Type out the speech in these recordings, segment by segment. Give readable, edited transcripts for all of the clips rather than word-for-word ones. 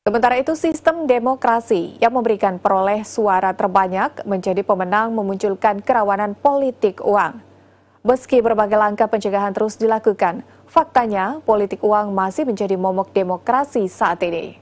Sementara itu, sistem demokrasi yang memberikan peroleh suara terbanyak menjadi pemenang memunculkan kerawanan politik uang. Meski berbagai langkah pencegahan terus dilakukan, faktanya politik uang masih menjadi momok demokrasi saat ini.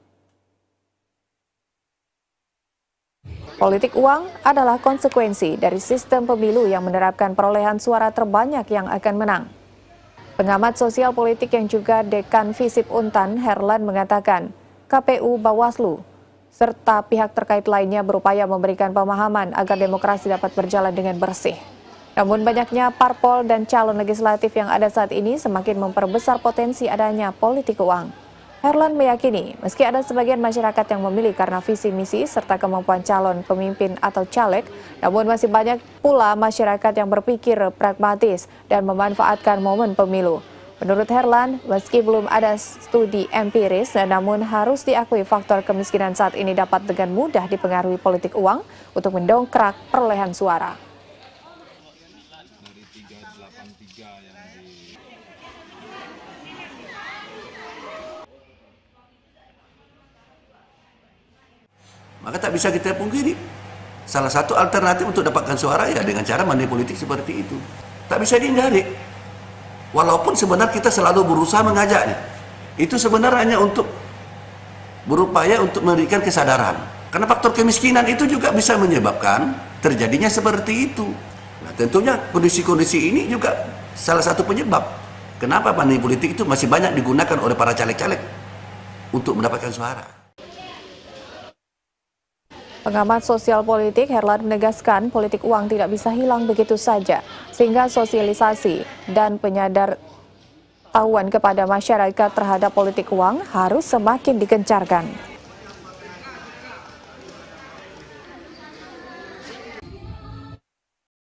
Politik uang adalah konsekuensi dari sistem pemilu yang menerapkan perolehan suara terbanyak yang akan menang. Pengamat sosial politik yang juga Dekan Visip Untan, Herlan, mengatakan KPU, Bawaslu, serta pihak terkait lainnya berupaya memberikan pemahaman agar demokrasi dapat berjalan dengan bersih. Namun banyaknya parpol dan calon legislatif yang ada saat ini semakin memperbesar potensi adanya politik uang. Herlan meyakini meski ada sebagian masyarakat yang memilih karena visi misi serta kemampuan calon pemimpin atau caleg, namun masih banyak pula masyarakat yang berpikir pragmatis dan memanfaatkan momen pemilu. Menurut Herlan, meski belum ada studi empiris, namun harus diakui faktor kemiskinan saat ini dapat dengan mudah dipengaruhi politik uang untuk mendongkrak perolehan suara. Maka tak bisa kita pungkiri. Salah satu alternatif untuk dapatkan suara ya dengan cara money politik seperti itu. Tak bisa dihindari. Walaupun sebenarnya kita selalu berusaha mengajaknya. Itu sebenarnya hanya untuk berupaya untuk memberikan kesadaran. Karena faktor kemiskinan itu juga bisa menyebabkan terjadinya seperti itu. Nah, tentunya kondisi-kondisi ini juga salah satu penyebab. Kenapa money politik itu masih banyak digunakan oleh para caleg-caleg untuk mendapatkan suara. Pengamat sosial politik Herlan menegaskan politik uang tidak bisa hilang begitu saja, sehingga sosialisasi dan penyadartahuan kepada masyarakat terhadap politik uang harus semakin digencarkan.